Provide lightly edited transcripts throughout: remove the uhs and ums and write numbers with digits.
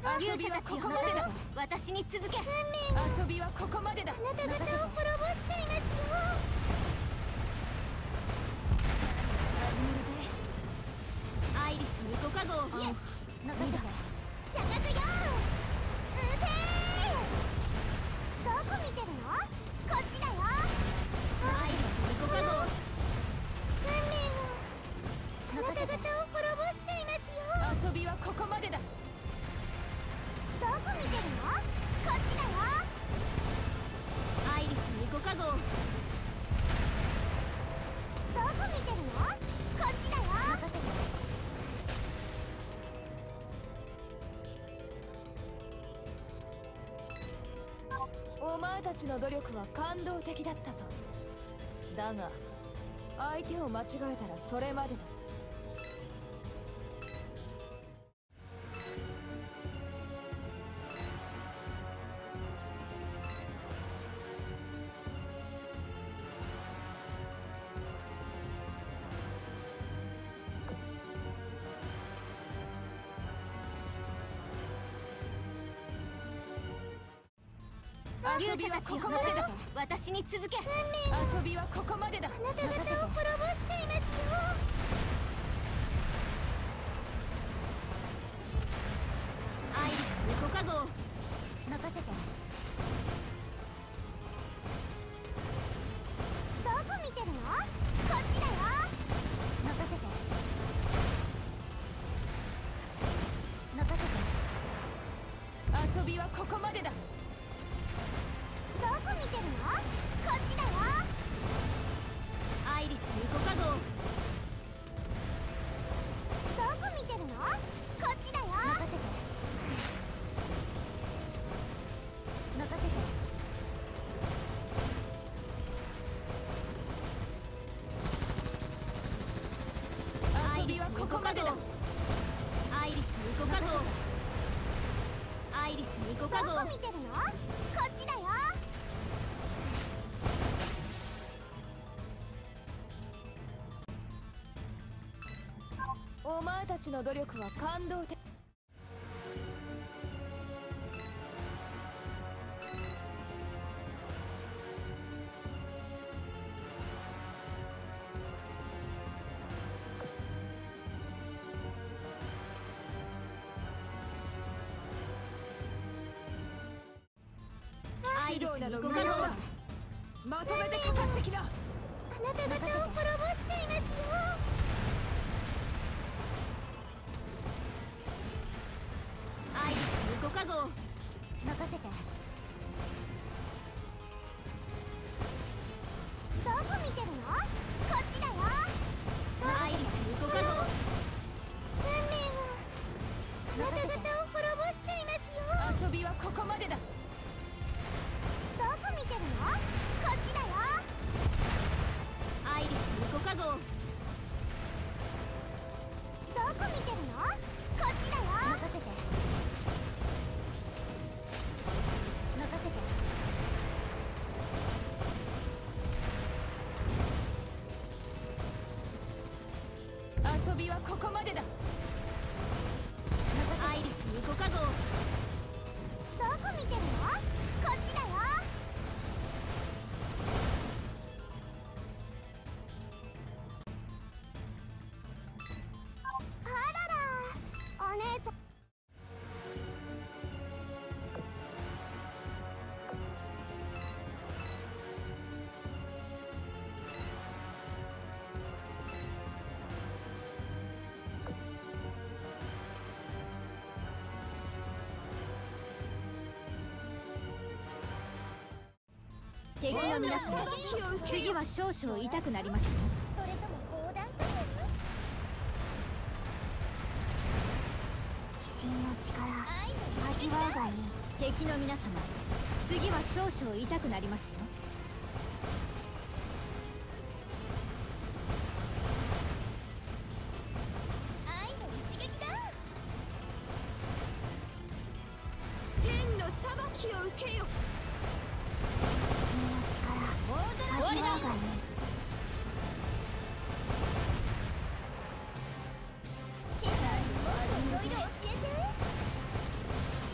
勇者たちここまでだ。私に続け。遊びはここまでだ。 あなた方を滅ぼしちゃいますよ。 始めるぜ。アイリスにご加護を。 イエス任せて。着火よー。撃てー。どこ見てるの？こっちだよ。 アイリスにご加護を。 運命はあなた方を滅ぼしちゃいますよ。 遊びはここまでだ。 どこ見てるの？こっちだよ。 アイリスにご加護を。 どこ見てるの？こっちだよ。任せて。 お前たちの努力は感動的だったぞ。だが相手を間違えたらそれまでだ。遊びはここまでだ。私に続け。遊びはここまでだ。 あなた方を滅ぼしちゃいますよ。 アイリスにご加護を。 任せて。どこ見てるの？こっちだよ。任せて。任せて。 遊びはここまでだ。 どこ見てるの？こっちだよ。 アイリスにご加護を。 どこ見てるの？こっちだよ。任せて。任せて。 遊びはここまでだ。アイリスにご加護を。アイリスにご加護を。 どこ見てるの？こっちだよ。 お前たちの努力は感動的。アイリスにご加護を。まとめてかかってきな。 あなた方を滅ぼしちゃいますよ。 アイリスにご加護を。 任せて。どこ見てるの？こっちだよ。 アイリスにご加護を。 運命はあなた方を滅ぼしちゃいますよ。 遊びはここまでだ。 どこ見てるの？こっちだよ。 アイリスにご加護を。 どこ見てるの？こっちだよ。任せて。任せて。 遊びはここまでだ。アイリスにご加護を。 どこ見てるの？こっちだよ。あらら、お姉ちゃん。 敵の皆さん、次は少々痛くなりますよ。 それとも砲弾という？鬼神の力味わうがいい。 敵の皆様、次は少々痛くなりますよ。 愛の一撃だ。 天の裁きを受けよ。 鬼神の力味わうがいい。師匠にもっといろいろ教えて。鬼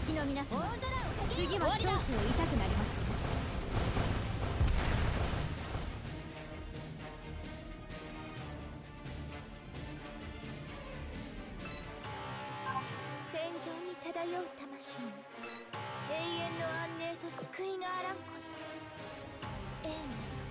敵の皆様、 大空をかけ次は少々痛くなりますよ。戦場に漂う魂に永遠の安寧と救いがあらんこと。ええ